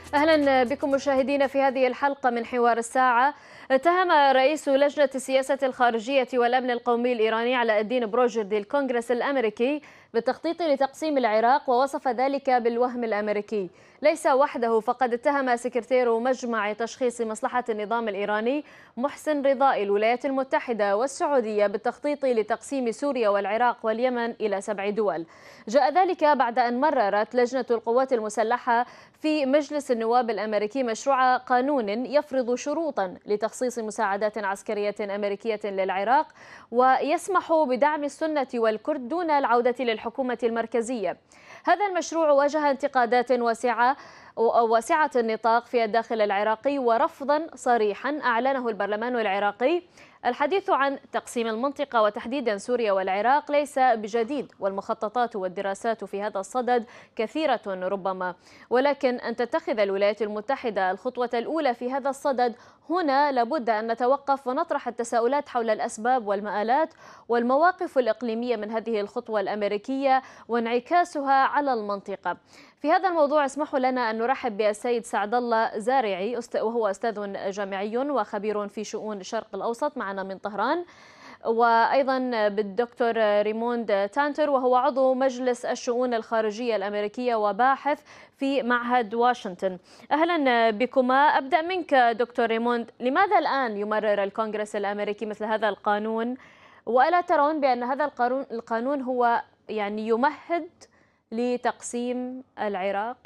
أهلا بكم مشاهدينا في هذه الحلقة من حوار الساعة. اتهم رئيس لجنة السياسة الخارجية والأمن القومي الإيراني علاء الدين بروجردي الكونغرس الأمريكي بالتخطيط لتقسيم العراق، ووصف ذلك بالوهم الأمريكي. ليس وحده، فقد اتهم سكرتير مجمع تشخيص مصلحة النظام الإيراني محسن رضائي الولايات المتحدة والسعودية بالتخطيط لتقسيم سوريا والعراق واليمن إلى 7 دول. جاء ذلك بعد أن مررت لجنة القوات المسلحة في مجلس النواب الأمريكي مشروع قانون يفرض شروطا لتخصيص مساعدات عسكرية أمريكية للعراق، ويسمح بدعم السنة والكرد دون العودة للحكومة المركزية. هذا المشروع واجه انتقادات واسعة النطاق في الداخل العراقي ورفضا صريحا أعلنه البرلمان العراقي. الحديث عن تقسيم المنطقة وتحديدا سوريا والعراق ليس بجديد، والمخططات والدراسات في هذا الصدد كثيرة ربما، ولكن أن تتخذ الولايات المتحدة الخطوة الأولى في هذا الصدد هنا لابد أن نتوقف ونطرح التساؤلات حول الأسباب والمآلات والمواقف الإقليمية من هذه الخطوة الأمريكية وانعكاسها على المنطقة. في هذا الموضوع اسمحوا لنا أن نرحب بالسيد سعد الله زارعي، وهو أستاذ جامعي وخبير في شؤون الشرق الأوسط معنا من طهران، وأيضا بالدكتور ريموند تانتر وهو عضو مجلس الشؤون الخارجية الأمريكية وباحث في معهد واشنطن. أهلا بكما. أبدأ منك دكتور ريموند، لماذا الآن يمرر الكونغرس الأمريكي مثل هذا القانون؟ وألا ترون بأن هذا القانون هو يمهد لتقسيم العراق؟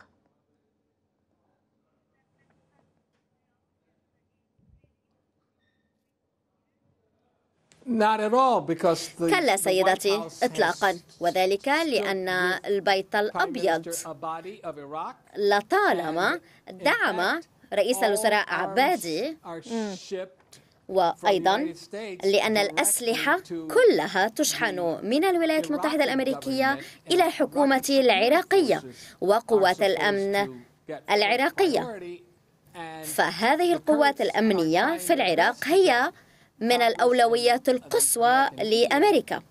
كلا سيدتي، إطلاقا، وذلك لأن البيت الأبيض لطالما دعم رئيس الوزراء عبادي، وأيضا لأن الأسلحة كلها تشحن من الولايات المتحدة الأمريكية إلى الحكومة العراقية وقوات الأمن العراقية. فهذه القوات الأمنية في العراق هي من الأولويات القصوى لأمريكا،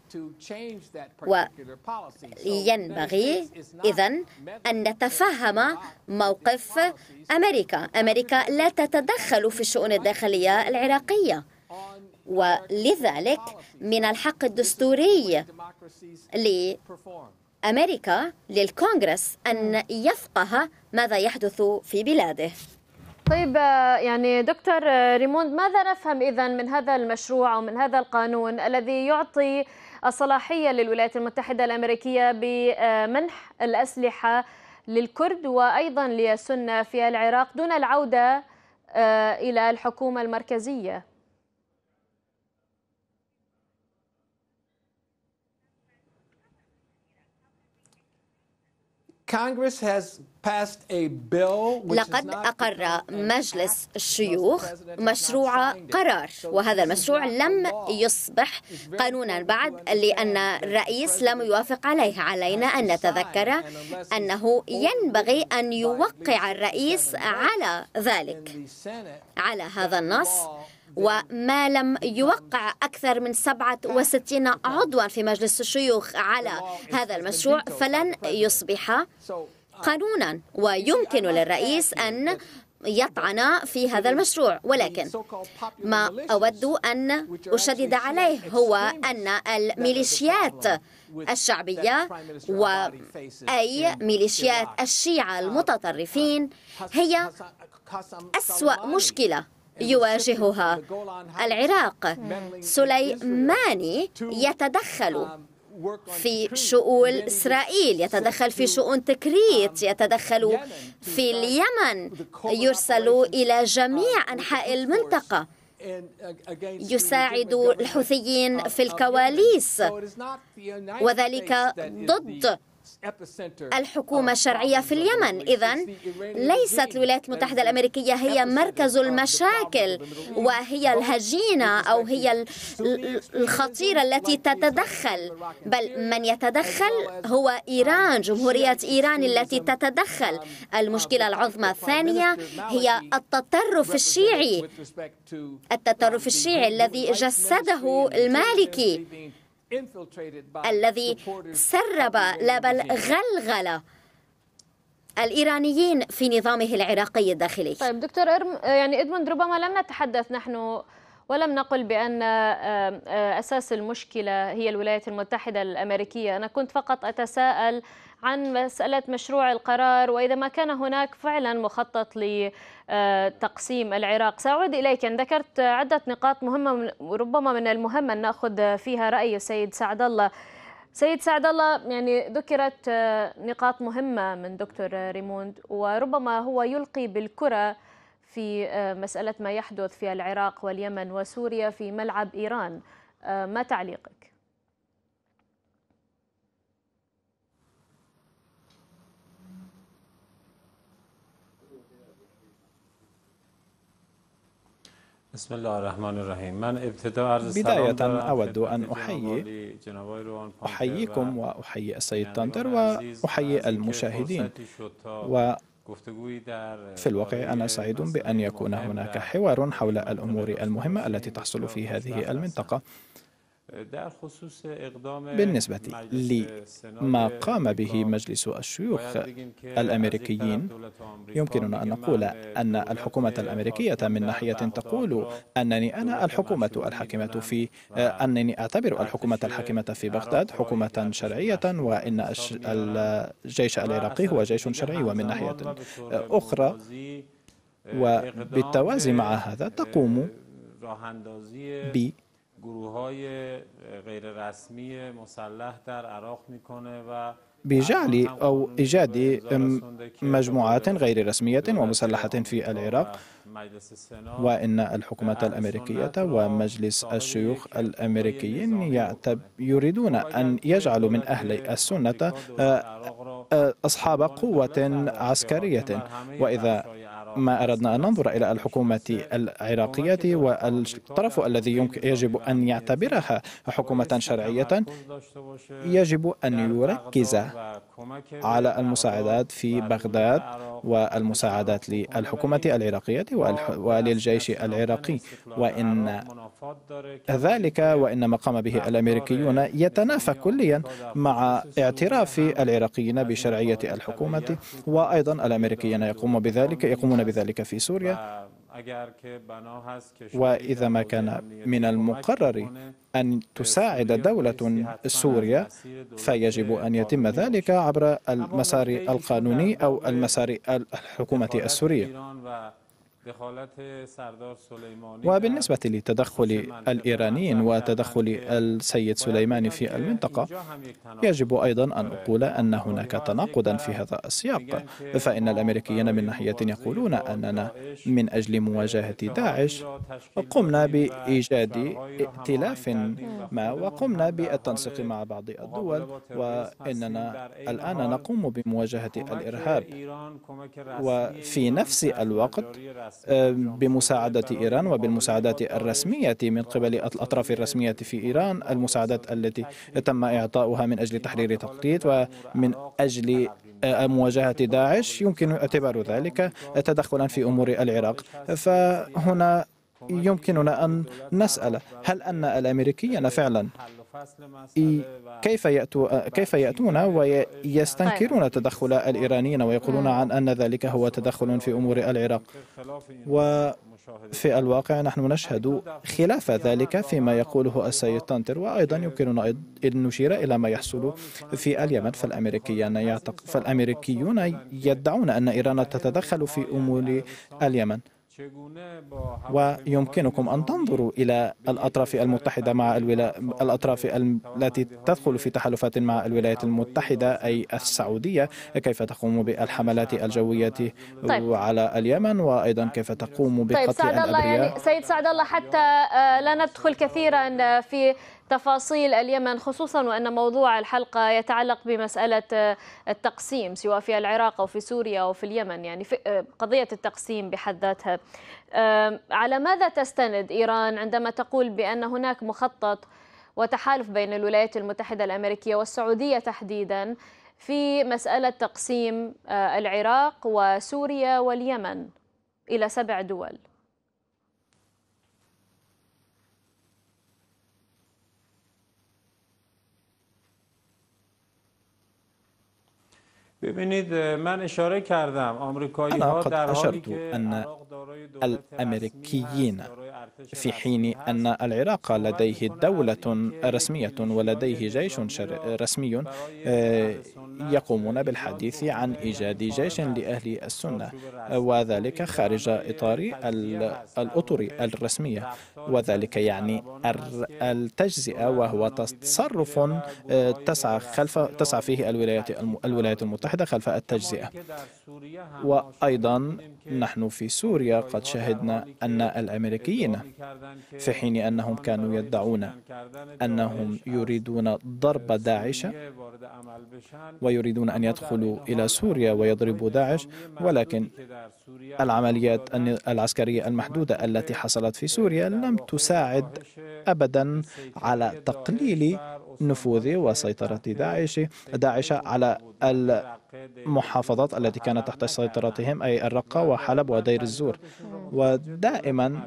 وينبغي إذن أن نتفهم موقف أمريكا. أمريكا لا تتدخل في الشؤون الداخلية العراقية، ولذلك من الحق الدستوري لأمريكا للكونغرس أن يفقه ماذا يحدث في بلاده. طيب، دكتور ريموند، ماذا نفهم إذن من هذا المشروع أو من هذا القانون الذي يعطي الصلاحية للولايات المتحدة الأمريكية بمنح الأسلحة للكرد وأيضا للسنة في العراق دون العودة إلى الحكومة المركزية؟ لقد أقر مجلس الشيوخ مشروع قرار، وهذا المشروع لم يصبح قانونا بعد لأن الرئيس لم يوافق عليه. علينا أن نتذكر أنه ينبغي أن يوقع الرئيس على ذلك، على هذا النص، وما لم يوقع أكثر من 67 عضوا في مجلس الشيوخ على هذا المشروع فلن يصبح قانونا، ويمكن للرئيس أن يطعن في هذا المشروع. ولكن ما أود أن أشدد عليه هو أن الميليشيات الشعبية وأي ميليشيات الشيعة المتطرفين هي أسوأ مشكلة يواجهها العراق. سليماني يتدخل في شؤون إسرائيل، يتدخل في شؤون تكريت، يتدخل في اليمن، يرسل إلى جميع أنحاء المنطقة، يساعد الحوثيين في الكواليس، وذلك ضد الحكومة الشرعية في اليمن. إذن ليست الولايات المتحدة الأمريكية هي مركز المشاكل وهي الهجينة أو هي الخطيرة التي تتدخل، بل من يتدخل هو إيران، جمهورية إيران التي تتدخل. المشكلة العظمى الثانية هي التطرف الشيعي، التطرف الشيعي الذي جسده المالكي، الذي سرب لا بل غلغل الإيرانيين في نظامه العراقي الداخلي. طيب دكتور يعني إدموند، ربما لم نتحدث نحن ولم نقل بأن أساس المشكلة هي الولايات المتحدة الأمريكية. أنا كنت فقط أتساءل عن مسألة مشروع القرار، وإذا ما كان هناك فعلا مخطط لتقسيم العراق. سأعود إليك، أن ذكرت عدة نقاط مهمة وربما من المهم أن نأخذ فيها رأي السيد سعد الله. سيد سعد الله، يعني ذكرت نقاط مهمة من دكتور ريموند، وربما هو يلقي بالكرة في مسألة ما يحدث في العراق واليمن وسوريا في ملعب إيران. ما تعليقك؟ بسم الله الرحمن الرحيم. بداية أود أن أحييكم وأحيي السيد تانتر وأحيي المشاهدين. وفي الواقع أنا سعيد بأن يكون هناك حوار حول الأمور المهمة التي تحصل في هذه المنطقة. بالنسبة لما قام به مجلس الشيوخ الأمريكيين، يمكننا أن نقول أن الحكومة الأمريكية من ناحية تقول أنني أنا الحكومة الحاكمة أنني أعتبر الحكومة الحاكمة في بغداد حكومة شرعية، وإن الجيش العراقي هو جيش شرعي. ومن ناحية أخرى وبالتوازي مع هذا تقوم بجعل أو إيجاد مجموعات غير رسمية ومسلحة في العراق، وإن الحكومة الأمريكية ومجلس الشيوخ الأمريكيين يريدون أن يجعلوا من أهل السنة أصحاب قوة عسكرية. وإذا ما أردنا أن ننظر إلى الحكومة العراقية والطرف الذي يجب أن يعتبرها حكومة شرعية، يجب أن يركز على المساعدات في بغداد والمساعدات للحكومة العراقية وللجيش العراقي، وإن ذلك وإن ما قام به الأمريكيون يتنافى كليا مع اعتراف العراقيين بشرعية الحكومة. وأيضا الأمريكيين يقومون بذلك في سوريا. وإذا ما كان من المقرر أن تساعد دولة سوريا، فيجب أن يتم ذلك عبر المسار القانوني أو المسار الحكومة السورية. وبالنسبة لتدخل الإيرانيين وتدخل السيد سليماني في المنطقة، يجب أيضا أن أقول أن هناك تناقضا في هذا السياق. فإن الأمريكيين من ناحية يقولون أننا من أجل مواجهة داعش قمنا بإيجاد ائتلاف ما وقمنا بالتنسيق مع بعض الدول، وإننا الآن نقوم بمواجهة الإرهاب. وفي نفس الوقت بمساعدة إيران وبالمساعدات الرسمية من قبل الأطراف الرسمية في إيران، المساعدات التي تم إعطاؤها من أجل تحرير تقليد ومن أجل مواجهة داعش، يمكن اعتبار ذلك تدخلا في أمور العراق. فهنا يمكننا أن نسأل، هل أن الأمريكيين فعلا كيف يأتون ويستنكرون تدخل الإيرانيين ويقولون عن أن ذلك هو تدخل في أمور العراق؟ وفي الواقع نحن نشهد خلاف ذلك فيما يقوله السيد تانتر. وأيضا يمكننا أن نشير إلى ما يحصل في اليمن. فالأمريكيون يدعون أن إيران تتدخل في أمور اليمن، ويمكنكم أن تنظروا إلى الأطراف المتحدة مع الأطراف التي تدخل في تحالفات مع الولايات المتحدة أي السعودية، كيف تقوم بالحملات الجوية على اليمن، وأيضا كيف تقوم بقتل الأبرياء. يعني سيد سعد الله، حتى لا ندخل كثيرا في تفاصيل اليمن، خصوصا وأن موضوع الحلقة يتعلق بمسألة التقسيم سواء في العراق أو في سوريا أو في اليمن، يعني في قضية التقسيم بحد ذاتها. على ماذا تستند إيران عندما تقول بأن هناك مخطط وتحالف بين الولايات المتحدة الأمريكية والسعودية تحديدا في مسألة تقسيم العراق وسوريا واليمن إلى 7 دول؟ ببینید من اشاره کردم أنا قد أشرت أن الأمريكيين في حين أن العراق لديه دولة رسمية ولديه جيش رسمي يقومون بالحديث عن إيجاد جيش لأهل السنة، وذلك خارج إطار الأطر الرسمية، وذلك يعني التجزئة، وهو تصرف تسعى فيه الولايات المتحدة خلف التجزئة. وأيضا نحن في سوريا قد شهدنا أن الأمريكيين في حين أنهم كانوا يدعون أنهم يريدون ضرب داعش ويريدون أن يدخلوا إلى سوريا ويضربوا داعش، ولكن العمليات العسكرية المحدودة التي حصلت في سوريا لم تساعد أبدا على تقليل نفوذ وسيطرة داعش على المحافظات التي كانت تحت سيطرتهم، أي الرقة وحلب ودير الزور. ودائما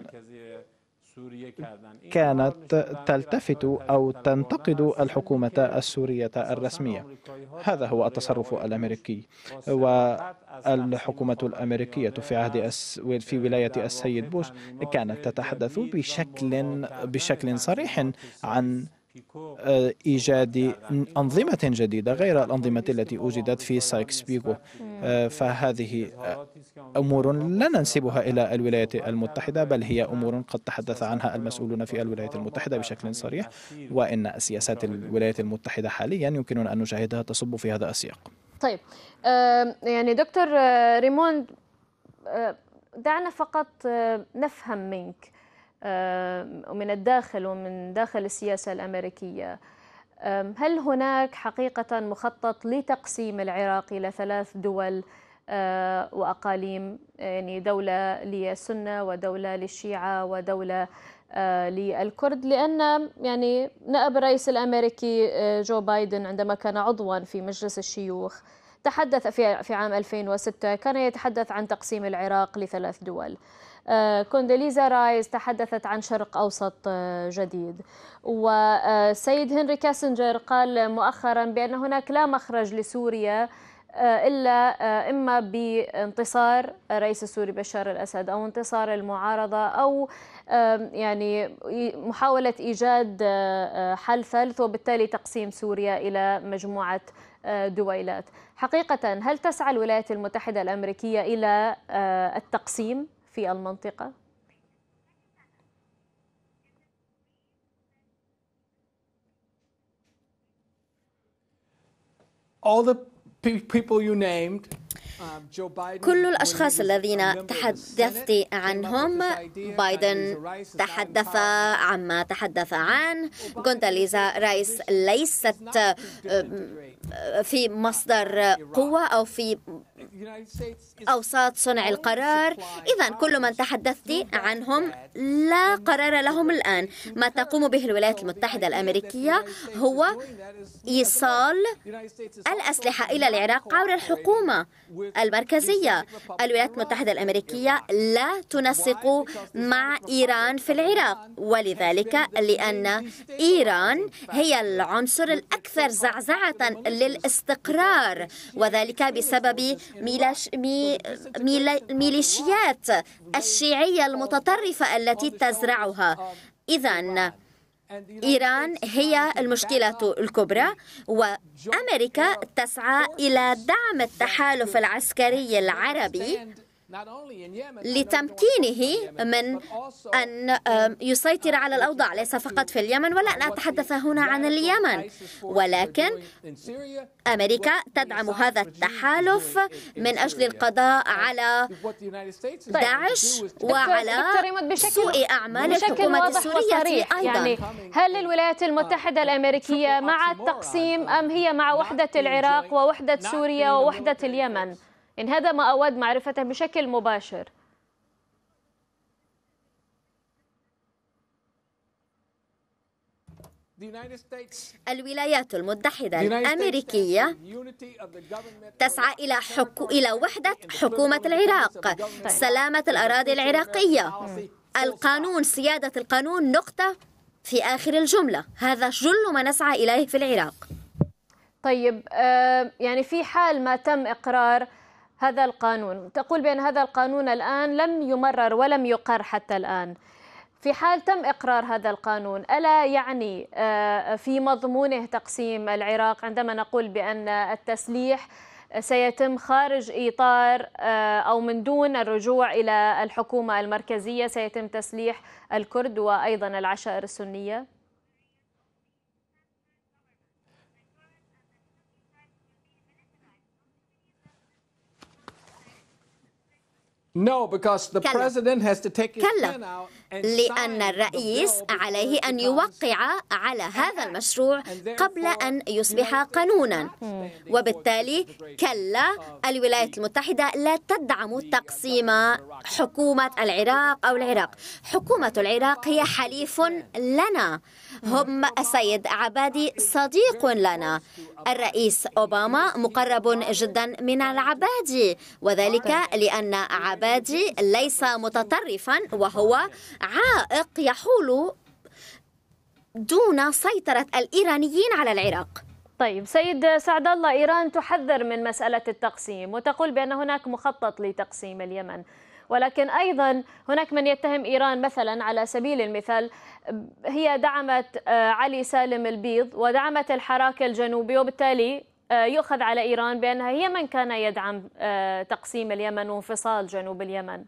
كانت تلتفت أو تنتقد الحكومة السورية الرسمية. هذا هو التصرف الأمريكي. والحكومة الأمريكية في ولاية السيد بوش كانت تتحدث بشكل صريح عن إيجاد أنظمة جديدة غير الأنظمة التي وجدت في سايكس بيكو. فهذه أمور لا ننسبها إلى الولايات المتحدة، بل هي أمور قد تحدث عنها المسؤولون في الولايات المتحدة بشكل صريح، وإن سياسات الولايات المتحدة حاليا يمكننا أن نشاهدها تصب في هذا السياق. طيب، يعني دكتور ريموند، دعنا فقط نفهم منك ومن الداخل ومن داخل السياسة الأمريكية، هل هناك حقيقة مخطط لتقسيم العراق إلى 3 دول وأقاليم، يعني دولة للسنة ودولة للشيعة ودولة للكرد؟ لأن يعني نائب الرئيس الأمريكي جو بايدن عندما كان عضوا في مجلس الشيوخ تحدث في عام 2006، كان يتحدث عن تقسيم العراق ل3 دول. كوندليزا رايس تحدثت عن شرق أوسط جديد، والسيد هنري كاسنجر قال مؤخرا بأن هناك لا مخرج لسوريا إلا إما بانتصار الرئيس السوري بشار الأسد أو انتصار المعارضة أو يعني محاولة إيجاد حل ثالث، وبالتالي تقسيم سوريا إلى مجموعة دويلات. حقيقة هل تسعى الولايات المتحدة الأمريكية إلى التقسيم في المنطقة؟ كل الأشخاص الذين تحدثت عنهم، بايدن تحدث عما تحدث عنه، كونداليزا رايس ليست في مصدر قوة أو في أوساط صنع القرار. إذن كل من تحدثت عنهم لا قرار لهم الآن. ما تقوم به الولايات المتحدة الأمريكية هو إيصال الأسلحة إلى العراق عبر الحكومة المركزية. الولايات المتحدة الأمريكية لا تنسق مع إيران في العراق، ولذلك لأن إيران هي العنصر الأكثر زعزعة للاستقرار، وذلك بسبب ميليشيات الشيعية المتطرفة التي تزرعها. إذن إيران هي المشكلة الكبرى، وأمريكا تسعى إلى دعم التحالف العسكري العربي لتمكينه من أن يسيطر على الأوضاع، ليس فقط في اليمن، ولا أن أتحدث هنا عن اليمن، ولكن أمريكا تدعم هذا التحالف من أجل القضاء على داعش وعلى سوء أعمال الحكومة السورية أيضا. يعني هل الولايات المتحدة الأمريكية مع التقسيم أم هي مع وحدة العراق ووحدة سوريا ووحدة اليمن؟ إن هذا ما أود معرفته بشكل مباشر. الولايات المتحدة الأمريكية تسعى إلى وحدة حكومة العراق، سلامة الأراضي العراقية، القانون، سيادة القانون، نقطة في آخر الجملة. هذا جل ما نسعى إليه في العراق. طيب يعني في حال ما تم إقرار هذا القانون، تقول بأن هذا القانون الآن لم يمرر ولم يقر حتى الآن، في حال تم إقرار هذا القانون ألا يعني في مضمونه تقسيم العراق عندما نقول بأن التسليح سيتم خارج إطار أو من دون الرجوع إلى الحكومة المركزية، سيتم تسليح الكرد وأيضا العشائر السنية؟ كلا، لأن الرئيس عليه أن يوقع على هذا المشروع قبل أن يصبح قانونا، وبالتالي كلا، الولايات المتحدة لا تدعم تقسيم حكومة العراق أو العراق. حكومة العراق هي حليف لنا، هم السيد عبادي صديق لنا، الرئيس أوباما مقرب جدا من العبادي، وذلك لأن عبادي ليس متطرفا وهو عائق يحول دون سيطرة الإيرانيين على العراق. طيب سيد سعد الله، إيران تحذر من مسألة التقسيم وتقول بأن هناك مخطط لتقسيم اليمن، ولكن أيضا هناك من يتهم إيران مثلا على سبيل المثال هي دعمت علي سالم البيض ودعمت الحراك الجنوبي، وبالتالي يؤخذ على إيران بأنها هي من كان يدعم تقسيم اليمن وانفصال جنوب اليمن.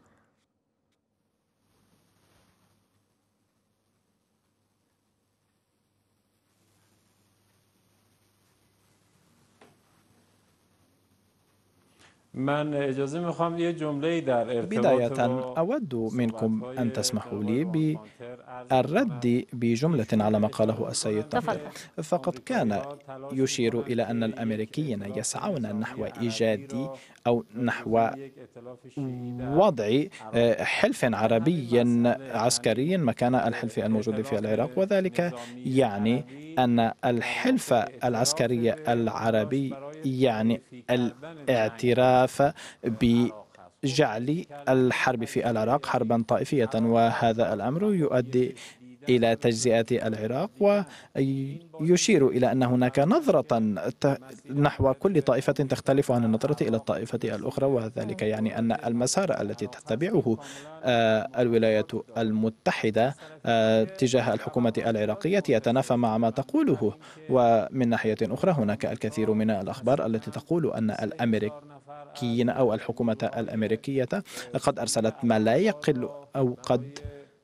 من اجازه میخوام یه جمله در ارتباط بداية أود منكم أن تسمحوا لي بالرد بجملة على ما قاله السيد طاهر، فقد كان يشير إلى أن الأمريكيين يسعون نحو إيجاد أو نحو وضع حلف عربي عسكري مكان الحلف الموجود في العراق، وذلك يعني أن الحلف العسكري العربي يعني الاعتراف بجعل الحرب في العراق حربا طائفية، وهذا الأمر يؤدي إلى تجزئة العراق، ويشير إلى أن هناك نظرة نحو كل طائفة تختلف عن النظرة إلى الطائفة الأخرى، وذلك يعني أن المسار التي تتبعه الولايات المتحدة تجاه الحكومة العراقية يتنافى مع ما تقوله. ومن ناحية أخرى هناك الكثير من الأخبار التي تقول أن الأمريكيين أو الحكومة الأمريكية قد أرسلت ما لا يقل أو قد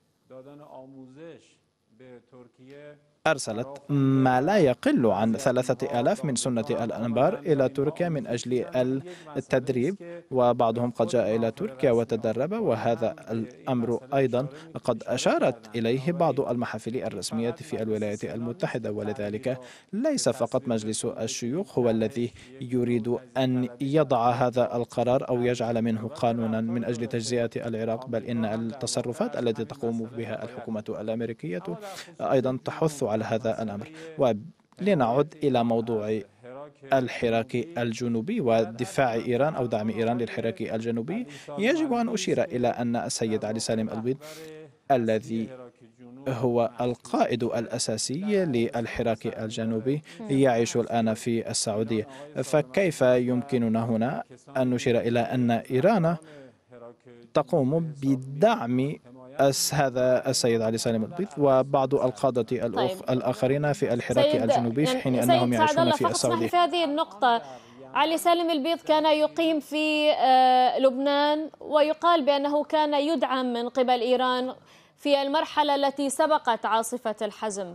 أرسلت ما لا يقل عن 3000 من سنة الأنبار إلى تركيا من أجل التدريب، وبعضهم قد جاء إلى تركيا وتدرب، وهذا الأمر أيضا قد أشارت إليه بعض المحافل الرسمية في الولايات المتحدة. ولذلك ليس فقط مجلس الشيوخ هو الذي يريد أن يضع هذا القرار أو يجعل منه قانونا من أجل تجزئة العراق، بل إن التصرفات التي تقوم بها الحكومة الأمريكية أيضا تحث على هذا الأمر. ولنعد إلى موضوع الحراك الجنوبي ودفاع إيران أو دعم إيران للحراك الجنوبي، يجب أن أشير إلى أن السيد علي سالم البيض الذي هو القائد الأساسي للحراك الجنوبي يعيش الآن في السعودية، فكيف يمكننا هنا أن نشير إلى أن إيران تقوم بدعم هذا السيد علي سالم البيض وبعض القادة الآخرين في الحراك الجنوبي في حين أنهم يعيشون في السعودية؟ في هذه النقطة، علي سالم البيض كان يقيم في لبنان، ويقال بأنه كان يدعم من قبل إيران في المرحلة التي سبقت عاصفة الحزم.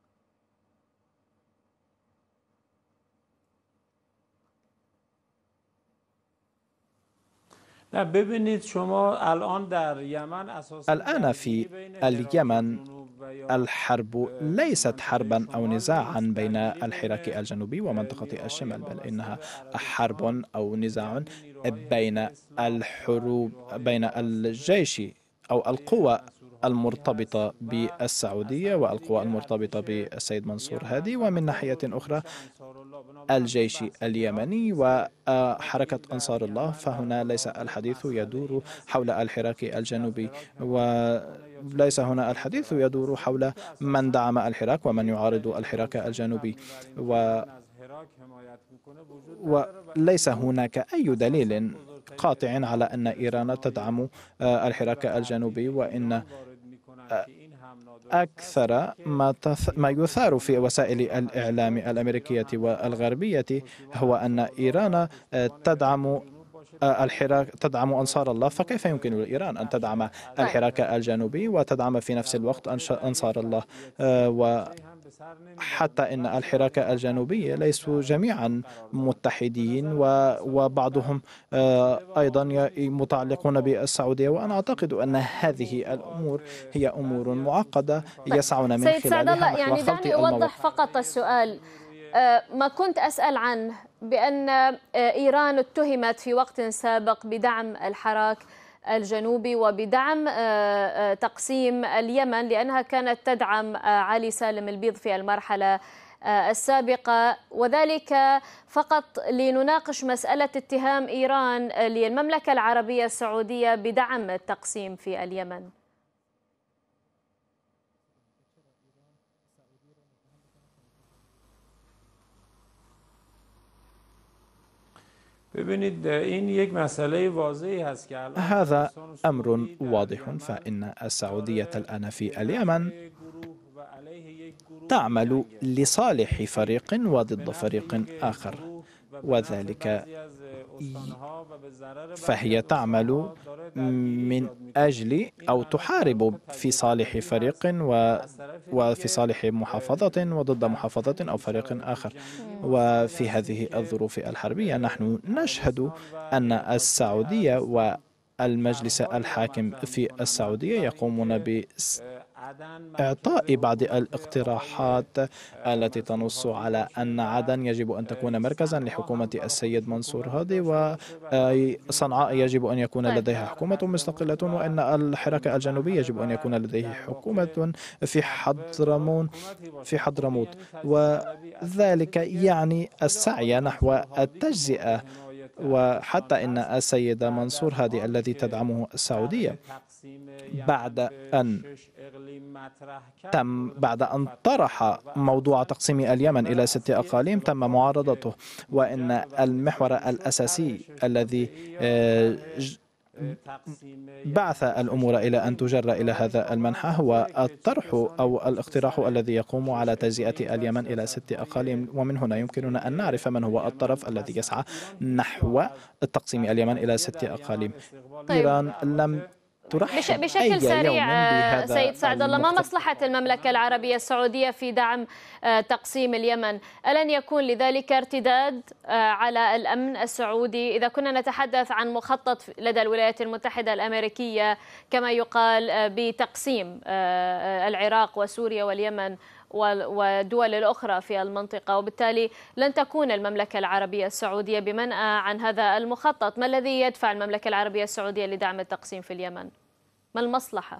الآن في اليمن الحرب ليست حربا أو نزاعا بين الحراك الجنوبي ومنطقة الشمال، بل إنها حرب أو نزاع بين الجيش أو القوى المرتبطة بالسعودية والقوى المرتبطة بالسيد منصور هادي، ومن ناحية أخرى الجيش اليمني وحركة أنصار الله. فهنا ليس الحديث يدور حول الحراك الجنوبي، وليس هنا الحديث يدور حول من دعم الحراك ومن يعارض الحراك الجنوبي. وليس هناك أي دليل قاطع على أن إيران تدعم الحراك الجنوبي، وإن أكثر ما يثار في وسائل الإعلام الأمريكية والغربية هو أن إيران تدعم أنصار الله، فكيف يمكن لإيران أن تدعم الحراك الجنوبي وتدعم في نفس الوقت أنصار الله؟ وحتى إن الحراك الجنوبي ليسوا جميعا متحدين، وبعضهم أيضا متعلقون بالسعودية، وأنا أعتقد أن هذه الأمور هي أمور معقدة يسعون من سيد سعد الله، خلالها يعني دعني أوضح فقط السؤال. ما كنت أسأل عنه بأن إيران اتهمت في وقت سابق بدعم الحراك الجنوبي وبدعم تقسيم اليمن، لأنها كانت تدعم علي سالم البيض في المرحلة السابقة، وذلك فقط لنناقش مسألة اتهام إيران للمملكة العربية السعودية بدعم التقسيم في اليمن. هذا أمر واضح، فإن السعودية الآن في اليمن تعمل لصالح فريق وضد فريق آخر، وذلك فهي تعمل من أجل أو تحارب في صالح فريق وفي صالح محافظة وضد محافظة أو فريق آخر. وفي هذه الظروف الحربية نحن نشهد أن السعودية والمجلس الحاكم في السعودية يقومون بإعطاء بعض الاقتراحات التي تنص على أن عدن يجب أن تكون مركزا لحكومة السيد منصور هادي، وصنعاء يجب أن يكون لديها حكومة مستقلة، وأن الحراك الجنوبي يجب أن يكون لديه حكومة في حضرموت، وذلك يعني السعي نحو التجزئة. وحتى إن السيد منصور هادي الذي تدعمه السعودية بعد أن طرح موضوع تقسيم اليمن إلى 6 أقاليم تم معارضته، وإن المحور الأساسي الذي بعث الأمور إلى أن تجر إلى هذا المنحى هو الطرح أو الاقتراح الذي يقوم على تجزئة اليمن إلى 6 أقاليم. ومن هنا يمكننا أن نعرف من هو الطرف الذي يسعى نحو تقسيم اليمن إلى 6 أقاليم. إيران لم بشكل سريع سيد سعد الله، ما مصلحة المملكة العربية السعودية في دعم تقسيم اليمن؟ ألن يكون لذلك ارتداد على الأمن السعودي إذا كنا نتحدث عن مخطط لدى الولايات المتحدة الأمريكية كما يقال بتقسيم العراق وسوريا واليمن والدول الأخرى في المنطقة، وبالتالي لن تكون المملكة العربية السعودية بمنأى عن هذا المخطط؟ ما الذي يدفع المملكة العربية السعودية لدعم التقسيم في اليمن؟ ما المصلحة؟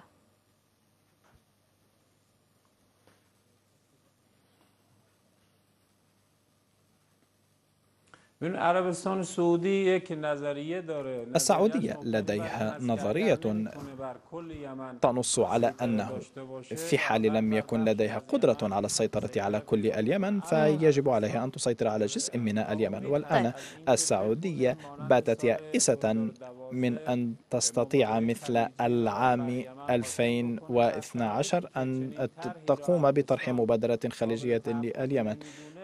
السعودية لديها نظرية تنص على أنه في حال لم يكن لديها قدرة على السيطرة على كل اليمن فيجب عليها أن تسيطر على جزء من اليمن. والآن السعودية باتت يائسة من أن تستطيع مثل العام 2012 أن تقوم بطرح مبادرة خليجية لليمن،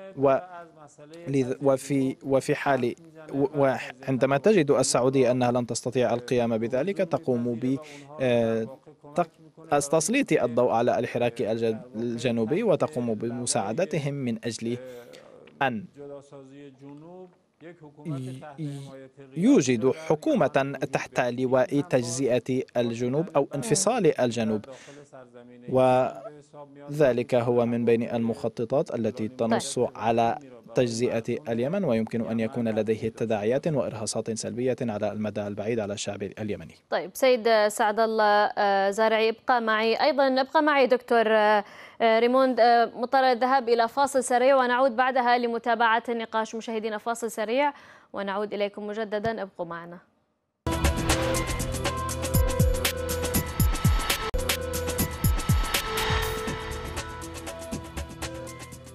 وفي حال وعندما تجد السعودية أنها لن تستطيع القيام بذلك تقوم بتسليط الضوء على الحراك الجنوبي وتقوم بمساعدتهم من أجل أن يوجد حكومة تحت لواء تجزئة الجنوب أو انفصال الجنوب، وذلك هو من بين المخططات التي تنص على تجزئة اليمن، ويمكن أن يكون لديه تداعيات وإرهاصات سلبية على المدى البعيد على الشعب اليمني. طيب سيد سعد الله زارعي، ابقى معي دكتور ريموند، مضطر الذهاب إلى فاصل سريع ونعود بعدها لمتابعة النقاش. مشاهدينا فاصل سريع ونعود إليكم مجددا، ابقوا معنا.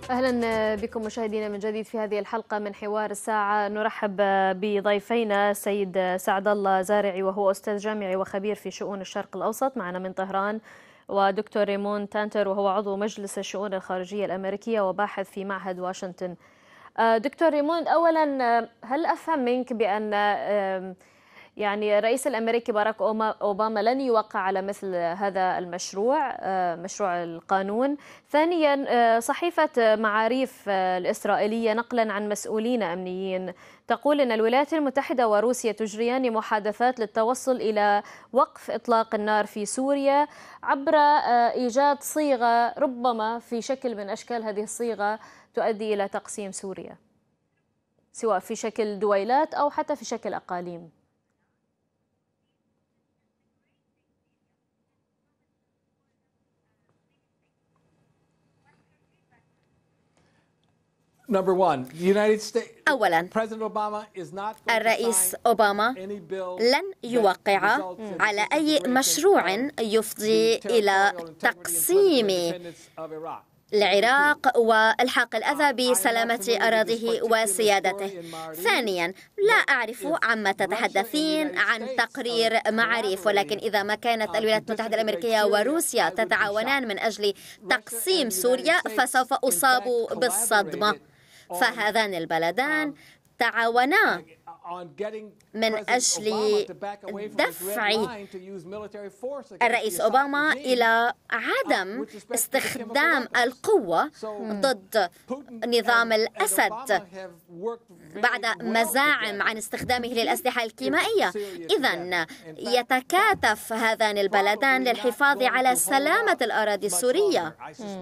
أهلا بكم مشاهدينا من جديد في هذه الحلقة من حوار الساعة. نرحب بضيفينا السيد سعد الله زارعي، وهو أستاذ جامعي وخبير في شؤون الشرق الأوسط معنا من طهران، ودكتور ريمون تانتر وهو عضو مجلس الشؤون الخارجية الأمريكية وباحث في معهد واشنطن. دكتور ريمون، أولا هل أفهم منك بأن يعني الرئيس الأمريكي باراك أوباما لن يوقع على مثل هذا المشروع، مشروع القانون؟ ثانيا، صحيفة معاريف الإسرائيلية نقلا عن مسؤولين أمنيين تقول أن الولايات المتحدة وروسيا تجريان محادثات للتوصل إلى وقف إطلاق النار في سوريا عبر إيجاد صيغة ربما في شكل من أشكال هذه الصيغة تؤدي إلى تقسيم سوريا، سواء في شكل دويلات أو حتى في شكل أقاليم. أولا، الرئيس أوباما لن يوقع على أي مشروع يفضي إلى تقسيم العراق والحاق الأذى بسلامة أراضيه وسيادته. ثانيا، لا أعرف عما تتحدثين عن تقرير معاريف، ولكن إذا ما كانت الولايات المتحدة الأمريكية وروسيا تتعاونان من أجل تقسيم سوريا فسوف أصاب بالصدمة، فهذان البلدان تعاونا من أجل دفع الرئيس أوباما إلى عدم استخدام القوة ضد نظام الأسد بعد مزاعم عن استخدامه للأسلحة الكيميائية. إذن يتكاتف هذان البلدان للحفاظ على سلامة الأراضي السورية،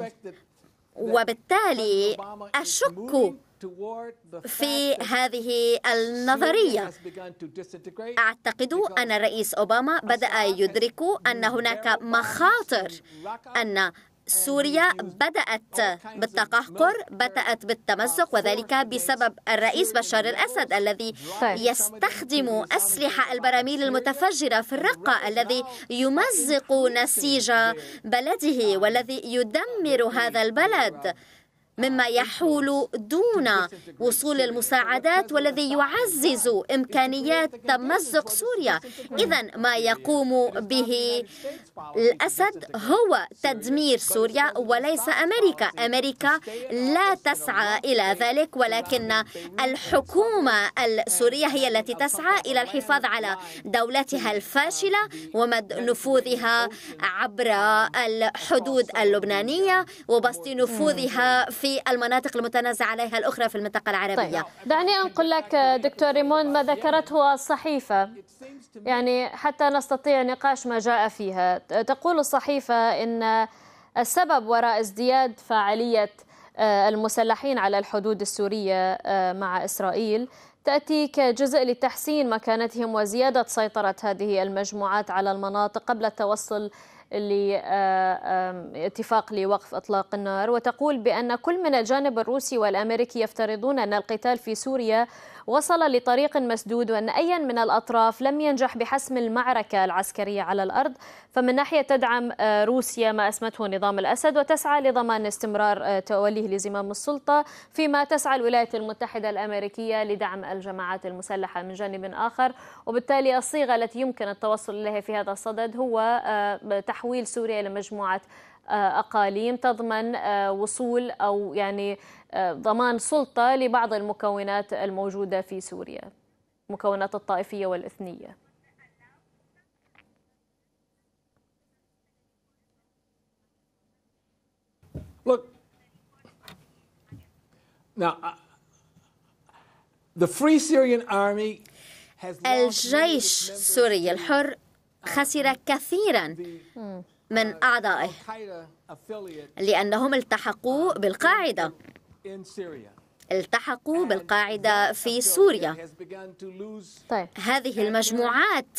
وبالتالي أشك في هذه النظرية. أعتقد أن الرئيس أوباما بدأ يدرك أن هناك مخاطر، أن سوريا بدأت بالتقهقر، بدأت بالتمزق، وذلك بسبب الرئيس بشار الأسد الذي يستخدم أسلحة البراميل المتفجرة في الرقة، الذي يمزق نسيج بلده والذي يدمر هذا البلد، مما يحول دون وصول المساعدات والذي يعزز إمكانيات تمزق سوريا. إذن ما يقوم به الأسد هو تدمير سوريا وليس أمريكا. أمريكا لا تسعى إلى ذلك، ولكن الحكومة السورية هي التي تسعى إلى الحفاظ على دولتها الفاشلة ومد نفوذها عبر الحدود اللبنانية وبسط نفوذها في المناطق المتنازع عليها الأخرى في المنطقة العربية. طيب، دعني أنقل لك دكتور ريمون ما ذكرته الصحيفة، يعني حتى نستطيع نقاش ما جاء فيها. تقول الصحيفة إن السبب وراء ازدياد فاعلية المسلحين على الحدود السورية مع إسرائيل تأتي كجزء لتحسين مكانتهم وزيادة سيطرة هذه المجموعات على المناطق قبل التوصل لاتفاق لوقف إطلاق النار. وتقول بأن كل من الجانب الروسي والأمريكي يفترضون أن القتال في سوريا وصل لطريق مسدود، وأن أي من الأطراف لم ينجح بحسم المعركة العسكرية على الأرض. فمن ناحية تدعم روسيا ما أسمته نظام الأسد وتسعى لضمان استمرار توليه لزمام السلطة، فيما تسعى الولايات المتحدة الأمريكية لدعم الجماعات المسلحة من جانب آخر. وبالتالي الصيغة التي يمكن التوصل إليها في هذا الصدد هو تحويل سوريا إلى مجموعة أقاليم تضمن وصول أو يعني ضمان سلطة لبعض المكونات الموجودة في سوريا، مكونات الطائفية والإثنية. Look, now the Free Syrian Army has الجيش السوري الحر خسر كثيرا من أعضائه لأنهم التحقوا بالقاعدة في سوريا. طيب، هذه المجموعات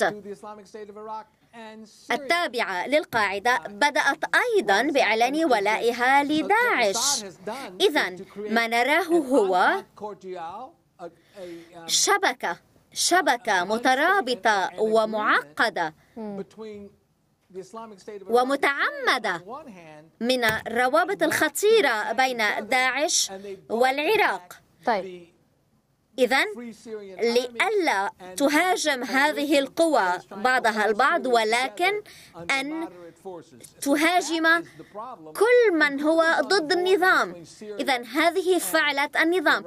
التابعة للقاعدة بدأت أيضا بإعلان ولائها لداعش. إذن ما نراه هو شبكة مترابطة ومعقدة ومتعمدة من الروابط الخطيرة بين داعش والعراق. طيب، إذن لئلا تهاجم هذه القوى بعضها البعض، ولكن أن تهاجم كل من هو ضد النظام. إذن هذه فعلة النظام.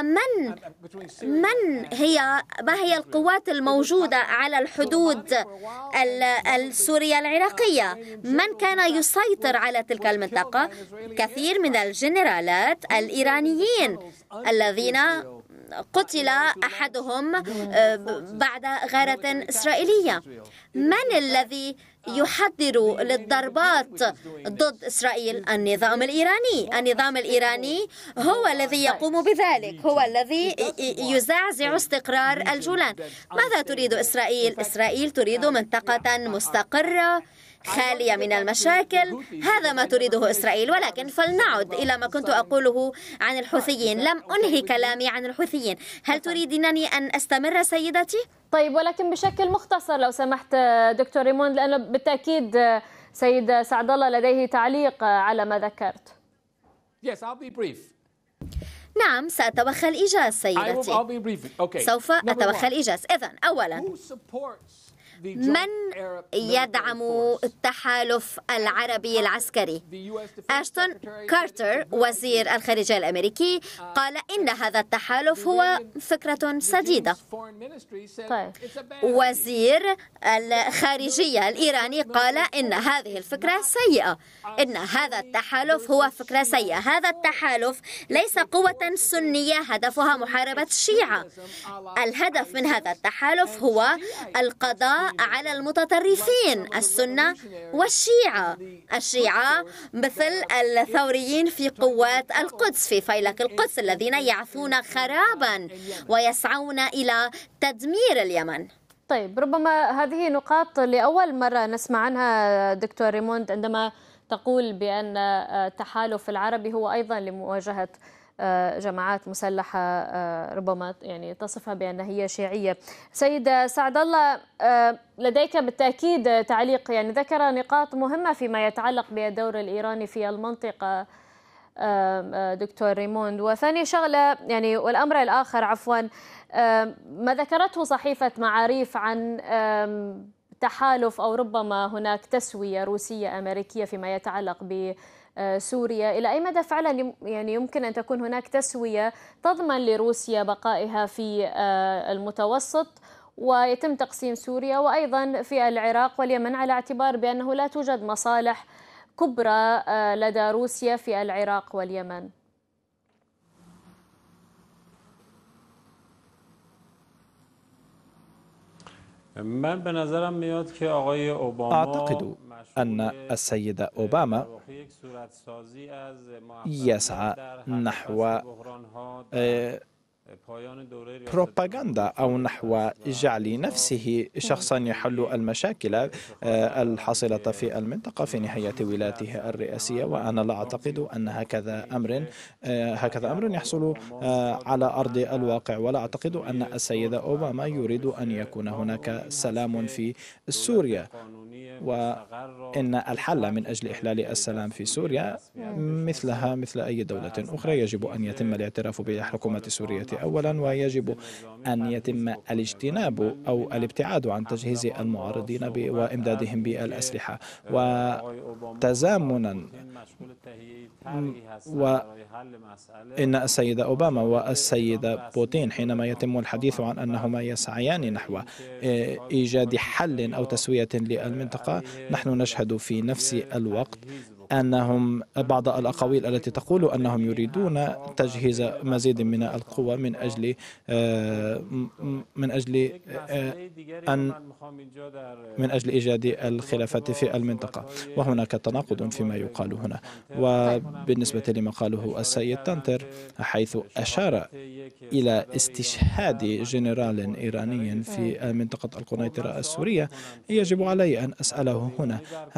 ما هي القوات الموجودة على الحدود السورية العراقية؟ من كان يسيطر على تلك المنطقة؟ كثير من الجنرالات الإيرانيين الذين قتل أحدهم بعد غارة إسرائيلية. من الذي يحضر للضربات ضد إسرائيل؟ النظام الإيراني. النظام الإيراني هو الذي يقوم بذلك، هو الذي يزعزع استقرار الجولان. ماذا تريد إسرائيل؟ إسرائيل تريد منطقة مستقرة خالية من المشاكل. هذا ما تريده إسرائيل. ولكن فلنعد إلى ما كنت أقوله عن الحوثيين. لم أنهي كلامي عن الحوثيين. هل تريدينني أن أستمر سيدتي؟ طيب، ولكن بشكل مختصر لو سمحت دكتور ريموند، لأنه بالتأكيد سيد سعد الله لديه تعليق على ما ذكرت. نعم، سأتوخى الإيجاز سيدتي. سوف أتوخى الإيجاز. إذن أولا، من يدعم التحالف العربي العسكري؟ أشتون كارتر وزير الخارجية الأمريكي قال إن هذا التحالف هو فكرة سديدة. طيب. وزير الخارجية الإيراني قال إن هذه الفكرة سيئة، إن هذا التحالف هو فكرة سيئة. هذا التحالف ليس قوة سنية هدفها محاربة الشيعة. الهدف من هذا التحالف هو القضاء على المتطرفين السنة والشيعة. الشيعة مثل الثوريين في قوات القدس، في فيلق القدس، الذين يعثون خرابا ويسعون إلى تدمير اليمن. طيب، ربما هذه نقاط لأول مرة نسمع عنها دكتور ريموند، عندما تقول بأن التحالف العربي هو أيضا لمواجهة جماعات مسلحة ربما يعني تصفها بأن هي شيعية. سيد سعد الله، لديك بالتأكيد تعليق، يعني ذكر نقاط مهمة فيما يتعلق بالدور الإيراني في المنطقة دكتور ريموند. وثاني شغلة يعني والأمر الآخر عفوا، ما ذكرته صحيفة معاريف عن تحالف أو ربما هناك تسوية روسية أمريكية فيما يتعلق بسوريا. إلى أي مدى فعلا يعني يمكن أن تكون هناك تسوية تضمن لروسيا بقائها في المتوسط ويتم تقسيم سوريا وأيضا في العراق واليمن، على اعتبار بأنه لا توجد مصالح كبرى لدى روسيا في العراق واليمن؟ أعتقد أن السيد أوباما يسعى نحو بروباغندا أو نحو جعل نفسه شخصا يحل المشاكل الحاصلة في المنطقة في نهاية ولايته الرئاسية. وأنا لا أعتقد أن هكذا أمر يحصل على أرض الواقع، ولا أعتقد أن السيد أوباما يريد أن يكون هناك سلام في سوريا، وإن الحل من أجل إحلال السلام في سوريا مثلها مثل أي دولة أخرى يجب أن يتم الاعتراف بالحكومة السورية أولا، ويجب أن يتم الاجتناب أو الابتعاد عن تجهيز المعارضين وإمدادهم بالأسلحة. وتزامنا وإن السيد أوباما والسيد بوتين حينما يتم الحديث عن أنهما يسعيان نحو إيجاد حل أو تسوية للمنطقة، نحن نشهد في نفس الوقت أنهم بعض الأقاويل التي تقول أنهم يريدون تجهيز مزيد من القوى من أجل إيجاد الخلافات في المنطقة، وهناك تناقض فيما يقال هنا. وبالنسبة لما قاله السيد تانتر حيث أشار إلى استشهاد جنرال إيراني في منطقة القنيطرة السورية، يجب علي أن أسأله هنا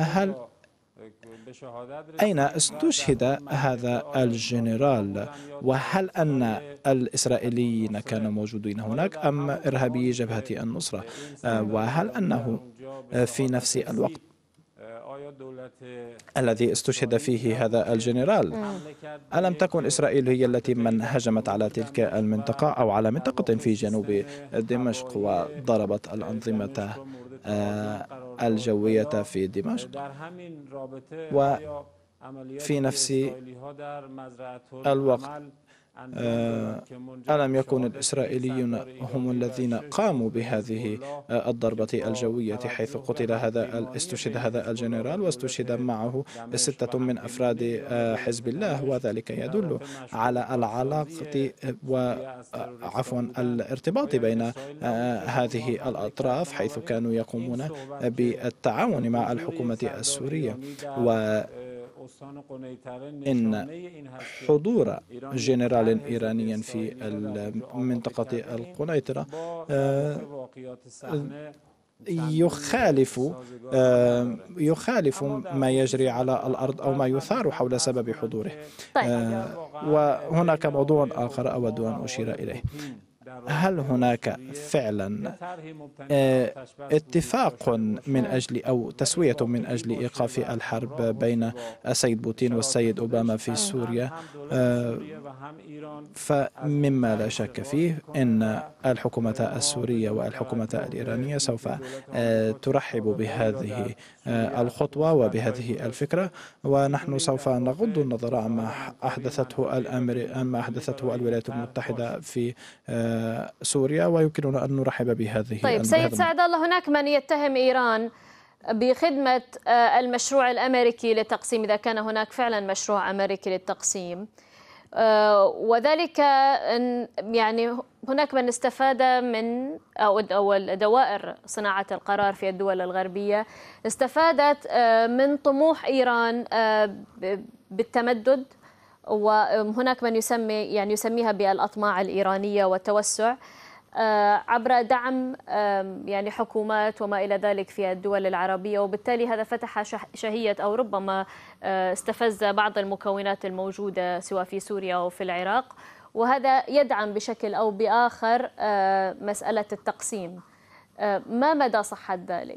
أين استشهد هذا الجنرال؟ وهل أن الإسرائيليين كانوا موجودين هناك أم إرهابي جبهة النصرة؟ وهل أنه في نفس الوقت الذي استشهد فيه هذا الجنرال. ألم تكن إسرائيل هي التي من هجمت على تلك المنطقة أو على منطقة في جنوب دمشق وضربت الأنظمة الجوية في دمشق؟ وفي نفس الوقت ألم يكن الإسرائيليون هم الذين قاموا بهذه الضربة الجوية حيث استشهد هذا الجنرال واستشهد معه 6 من أفراد حزب الله، وذلك يدل على العلاقة الارتباط بين هذه الأطراف حيث كانوا يقومون بالتعاون مع الحكومة السورية. إن حضور جنرال إيراني في منطقة القنيطرة يخالف ما يجري على الأرض أو ما يثار حول سبب حضوره. وهناك موضوع آخر أود أن أشير إليه. هل هناك فعلا اتفاق من أجل أو تسوية من أجل إيقاف الحرب بين السيد بوتين والسيد أوباما في سوريا؟ فمما لا شك فيه أن الحكومة السورية والحكومة الإيرانية سوف ترحب بهذه الخطوة وبهذه الفكرة، ونحن سوف نغض النظر عما أحدثته الولايات المتحدة في سوريا، ويمكننا أن نرحب بهذه. طيب سيد سعد الله، هناك من يتهم إيران بخدمة المشروع الأمريكي للتقسيم إذا كان هناك فعلا مشروع أمريكي للتقسيم، وذلك يعني هناك من استفاد من أو دوائر صناعة القرار في الدول الغربية استفادت من طموح إيران بالتمدد، وهناك من يسميها بالأطماع الإيرانية والتوسع عبر دعم حكومات وما إلى ذلك في الدول العربية، وبالتالي هذا فتح شهية أو ربما استفز بعض المكونات الموجودة سواء في سوريا أو في العراق، وهذا يدعم بشكل أو بآخر مسألة التقسيم. ما مدى صحة ذلك؟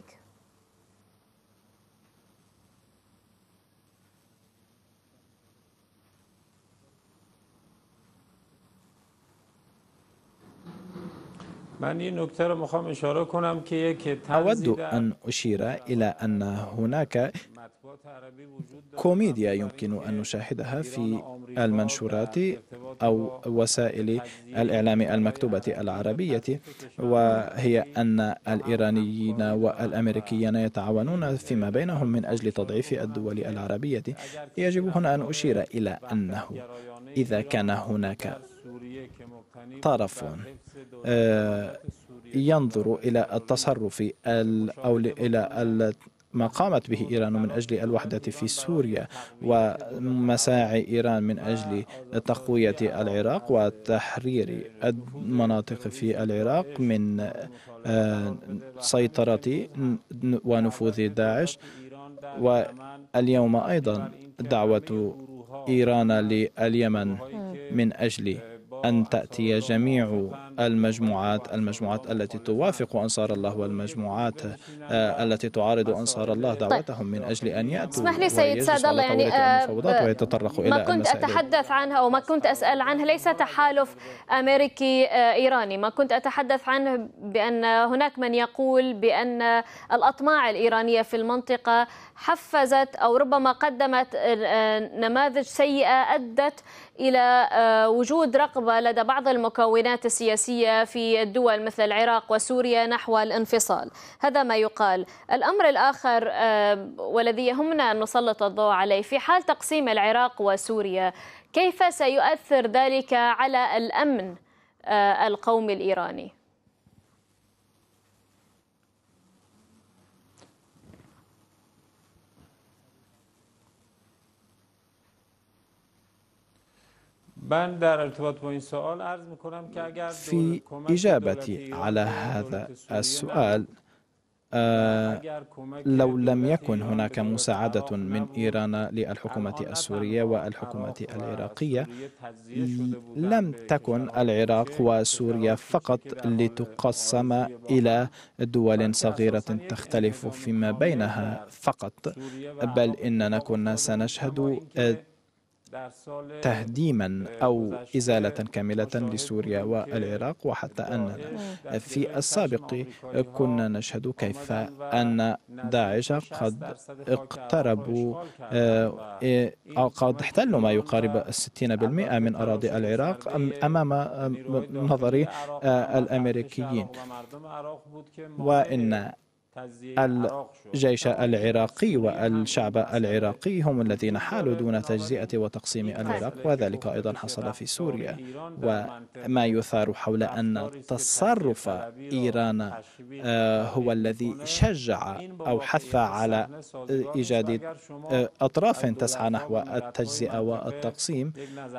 أود أن أشير إلى أن هناك كوميديا يمكن أن نشاهدها في المنشورات أو وسائل الإعلام المكتوبة العربية، وهي أن الإيرانيين والأمريكيين يتعاونون فيما بينهم من أجل تضعيف الدول العربية. يجب هنا أن أشير إلى أنه إذا كان هناك طرف ينظر إلى التصرف أو إلى ما قامت به إيران من أجل الوحدة في سوريا ومساعي إيران من أجل تقوية العراق وتحرير المناطق في العراق من سيطرة ونفوذ داعش، واليوم أيضا دعوة إيران لليمن من أجل أن تأتي جميع المجموعات التي توافق أنصار الله والمجموعات التي تعارض أنصار الله دعوتهم من أجل أن يأتوا. اسمح لي سيد سعد الله، ويتطرقوا إلى ما كنت أتحدث عنها أو ما كنت أسأل عنها ليس تحالف أمريكي إيراني، ما كنت أتحدث عنه بأن هناك من يقول بأن الأطماع الإيرانية في المنطقة حفزت أو ربما قدمت نماذج سيئة أدت إلى وجود رغبة لدى بعض المكونات السياسية في الدول مثل العراق وسوريا نحو الانفصال. هذا ما يقال. الأمر الآخر والذي يهمنا أن نسلط الضوء عليه، في حال تقسيم العراق وسوريا كيف سيؤثر ذلك على الأمن القومي الإيراني؟ في إجابتي على هذا السؤال لو لم يكن هناك مساعدة من إيران للحكومة السورية والحكومة العراقية لم تكن العراق وسوريا فقط لتقسم إلى دول صغيرة تختلف فيما بينها فقط، بل إننا كنا سنشهد تهديما أو إزالة كاملة لسوريا والعراق، وحتى أننا في السابق كنا نشهد كيف أن داعش قد اقتربوا أو قد احتلوا ما يقارب 60% من أراضي العراق أمام نظر الأمريكيين، وإن الجيش العراقي والشعب العراقي هم الذين حالوا دون تجزئة وتقسيم العراق، وذلك أيضا حصل في سوريا. وما يثار حول أن تصرف إيران هو الذي شجع أو حث على إيجاد أطراف تسعى نحو التجزئة والتقسيم،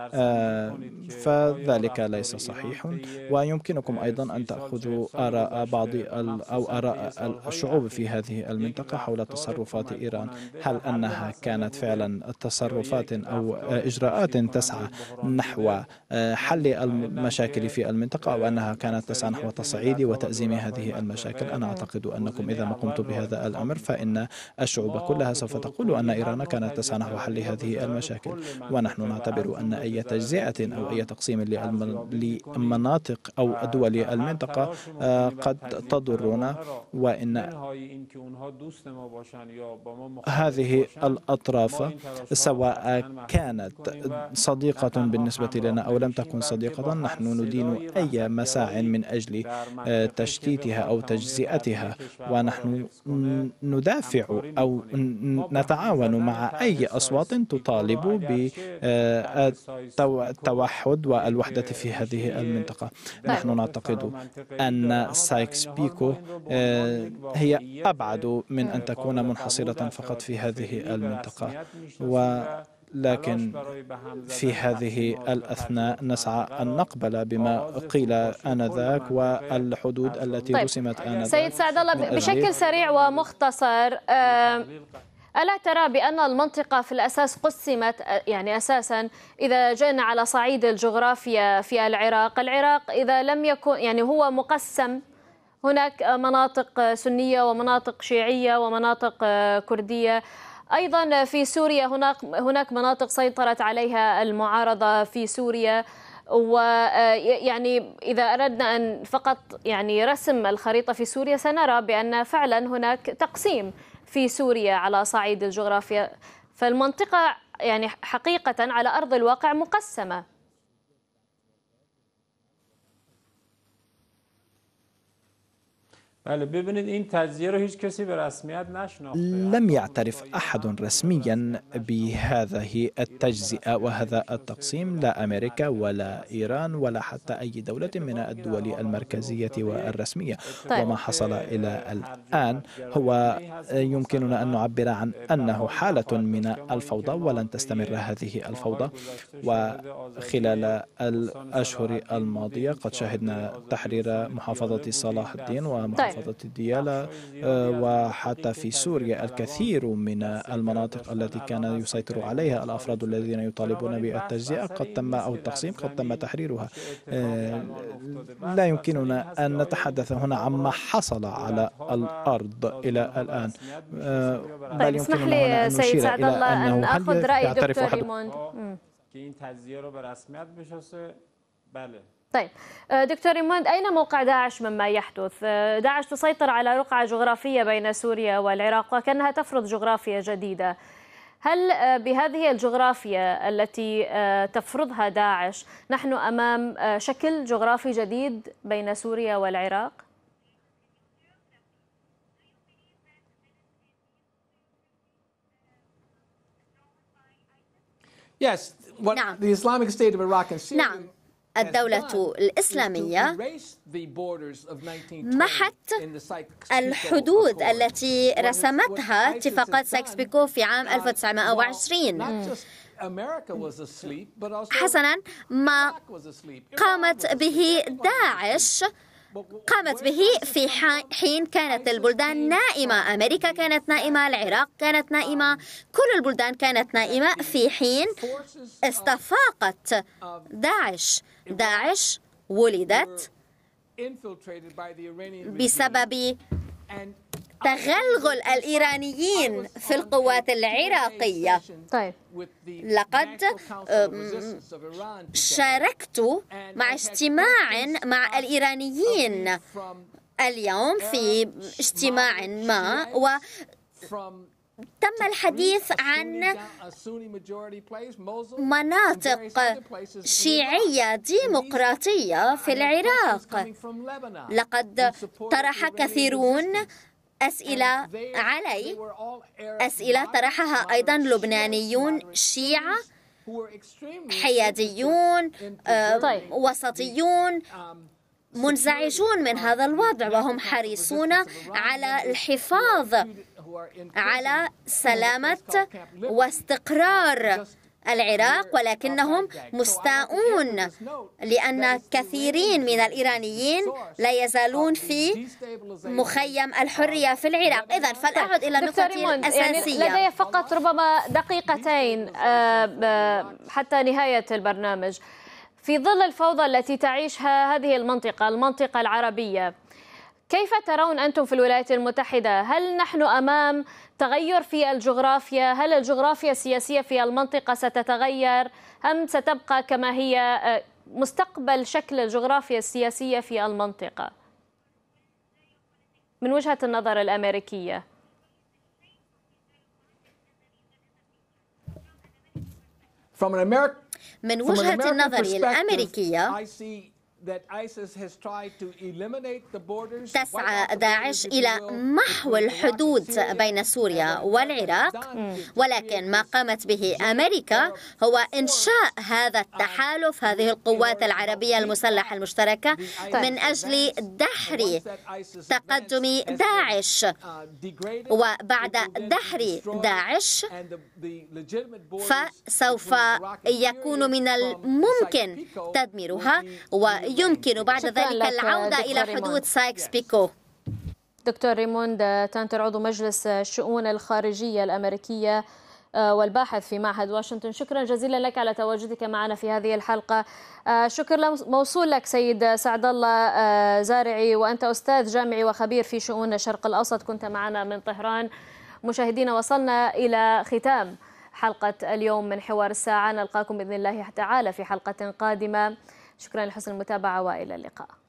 فذلك ليس صحيح. ويمكنكم أيضا أن تأخذوا آراء بعض أو آراء الشعوب في هذه المنطقة حول تصرفات إيران، هل أنها كانت فعلا تصرفات أو إجراءات تسعى نحو حل المشاكل في المنطقة، أو أنها كانت تسعى نحو تصعيد وتأزيم هذه المشاكل. أنا أعتقد أنكم إذا ما قمتم بهذا الأمر فإن الشعوب كلها سوف تقول أن إيران كانت تسعى نحو حل هذه المشاكل، ونحن نعتبر أن أي تجزئة أو أي تقسيم لمناطق أو دول المنطقة قد تضرنا، وإن هذه الأطراف سواء كانت صديقة بالنسبة لنا أو لم تكن صديقة، نحن ندين أي مساع من أجل تشتيتها أو تجزئتها، ونحن ندافع أو نتعاون مع أي أصوات تطالب بالتوحد والوحدة في هذه المنطقة. نحن نعتقد أن سايكس بيكو هي أبعد من أن تكون منحصرة فقط في هذه المنطقة، ولكن في هذه الأثناء نسعى أن نقبل بما قيل آنذاك والحدود التي رسمت آنذاك. سيد سعد الله، بشكل سريع ومختصر، ألا ترى بأن المنطقة في الأساس قسمت؟ يعني أساسا إذا جئنا على صعيد الجغرافيا في العراق إذا لم يكن يعني هو مقسم، هناك مناطق سنية ومناطق شيعية ومناطق كردية، أيضا في سوريا هناك مناطق سيطرت عليها المعارضة في سوريا، ويعني إذا أردنا أن فقط يعني رسم الخريطة في سوريا سنرى بأن فعلا هناك تقسيم في سوريا على صعيد الجغرافيا، فالمنطقة يعني حقيقة على أرض الواقع مقسمة. لم يعترف أحد رسميا بهذه التجزئة وهذا التقسيم، لا أمريكا ولا إيران ولا حتى أي دولة من الدول المركزية والرسمية. وما حصل إلى الآن هو يمكننا أن نعبر عن أنه حالة من الفوضى، ولن تستمر هذه الفوضى. وخلال الأشهر الماضية قد شهدنا تحرير محافظة صلاح الدين ومحافظة ديالى، وحتى في سوريا الكثير من المناطق التي كان يسيطر عليها الأفراد الذين يطالبون بالتجزئة قد تم أو التقسيم قد تم تحريرها. لا يمكننا أن نتحدث هنا عما حصل على الأرض إلى الآن، بل يمكننا هنا أن نشير إلى أنه هل يعترف أحد. طيب دكتور ريموند، أين موقع داعش مما يحدث؟ داعش تسيطر على رقعة جغرافية بين سوريا والعراق وكأنها تفرض جغرافيا جديدة. هل بهذه الجغرافيا التي تفرضها داعش نحن أمام شكل جغرافي جديد بين سوريا والعراق؟ نعم. الدولة الإسلامية محت الحدود التي رسمتها اتفاقات سايكس-بيكو في عام 1920. حسنا، ما قامت به داعش قامت به في حين كانت البلدان نائمة. أمريكا كانت نائمة، العراق كانت نائمة، كل البلدان كانت نائمة في حين استفاقت داعش ولدت بسبب تغلغل الإيرانيين في القوات العراقية. طيب، لقد شاركت مع اجتماع مع الإيرانيين اليوم في اجتماع ما، تم الحديث عن مناطق شيعية ديمقراطية في العراق. لقد طرح كثيرون أسئلة علي، أسئلة طرحها أيضا لبنانيون شيعة، حياديون، وسطيون، منزعجون من هذا الوضع، وهم حريصون على الحفاظ على سلامة واستقرار العراق، ولكنهم مستاءون لأن كثيرين من الإيرانيين لا يزالون في مخيم الحرية في العراق. إذن فلأعد إلى نقطة الأساسية. يعني لدي فقط ربما دقيقتين حتى نهاية البرنامج. في ظل الفوضى التي تعيشها هذه المنطقة العربية، كيف ترون أنتم في الولايات المتحدة؟ هل نحن أمام تغير في الجغرافيا؟ هل الجغرافيا السياسية في المنطقة ستتغير أم ستبقى كما هي؟ مستقبل شكل الجغرافيا السياسية في المنطقة من وجهة النظر الأمريكية. من وجهة النظر الأمريكية، تسعى داعش إلى محو الحدود بين سوريا والعراق، ولكن ما قامت به أمريكا هو إنشاء هذا التحالف، هذه القوات العربية المسلحة المشتركة، من أجل دحر تقدم داعش. وبعد دحر داعش فسوف يكون من الممكن تدميرها، ويمكن بعد ذلك العودة إلى حدود سايكس بيكو. دكتور ريموند تانتر، عضو مجلس الشؤون الخارجية الأمريكية والباحث في معهد واشنطن، شكرا جزيلا لك على تواجدك معنا في هذه الحلقة. شكر موصول لك سيد سعد الله زارعي، وأنت أستاذ جامعي وخبير في شؤون الشرق الأوسط، كنت معنا من طهران. مشاهدينا، وصلنا إلى ختام حلقة اليوم من حوار الساعة. نلقاكم بإذن الله تعالى في حلقة قادمة. شكرا لحسن المتابعة وإلى اللقاء.